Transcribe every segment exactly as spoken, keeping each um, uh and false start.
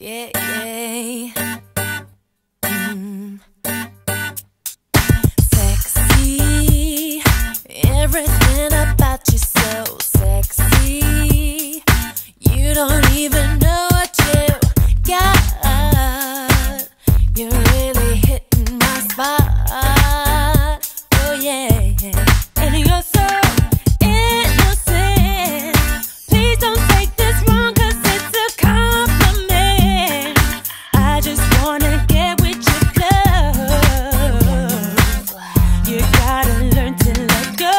yeah, yeah. Mm. Sexy, everything about you so sexy. You don't even know what you got. You're really hitting my spot. Oh yeah, yeah. And you're so innocent. Please don't take this wrong, 'cause it's a compliment. I just wanna get with your love. You gotta learn to let go.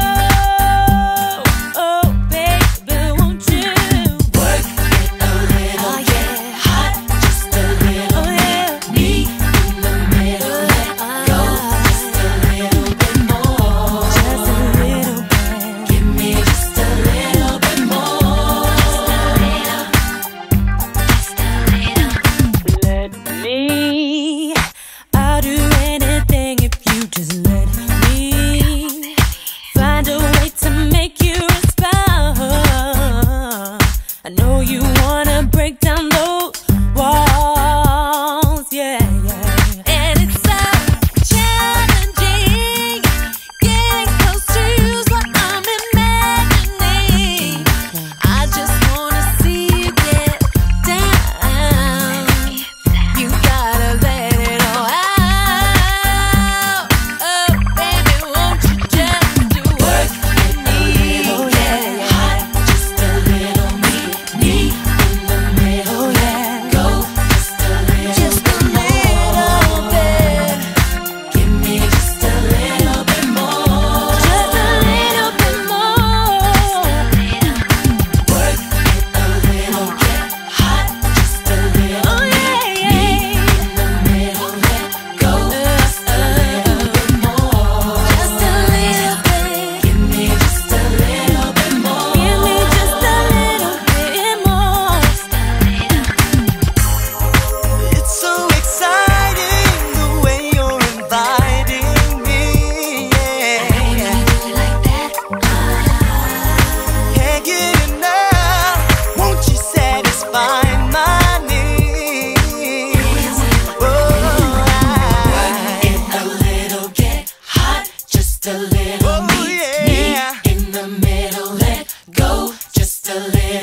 Oh baby, won't you work it a little, oh, get yeah. hot just a little, Oh, yeah. me in the middle, let go just a little bit more, Just a little bit. give me just a little bit more, just a little, just a little. Let me. I'll do anything if you just let me. Find a way to make you respond. I know you wanna break down those walls, yeah, yeah. And it's so challenging. Getting close to you's what I'm imagining. I just wanna see you get down. You gotta let it all out. Oh, baby, won't you just do Work it? it a little, get hot just a little, me, me in the middle, Oh, let yeah. go just a little, Just a bit little more. bit. Give me just a little bit more. Just a little bit more. Work it a little, get hot just a little. Oh, yeah, Me yeah. in the middle, let go just a little bit more. Just a little bit. Give me just a little bit more. Give me just a little bit more. It's so exciting the way you're inviting me, yeah. Like that. Can't get enough. Won't you satisfy my needs? Oh, Work it a little, get hot just a little. Oh, Me, yeah. me in the middle, let go just a little.